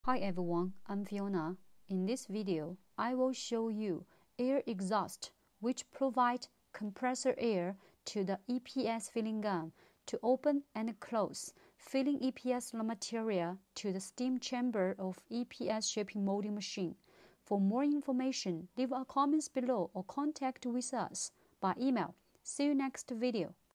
Hi everyone, I'm Fiona. In this video, I will show you air exhaust which provide compressor air to the EPS filling gun to open and close, filling EPS raw material to the steam chamber of EPS shaping molding machine. For more information, leave a comment below or contact with us by email. See you next video.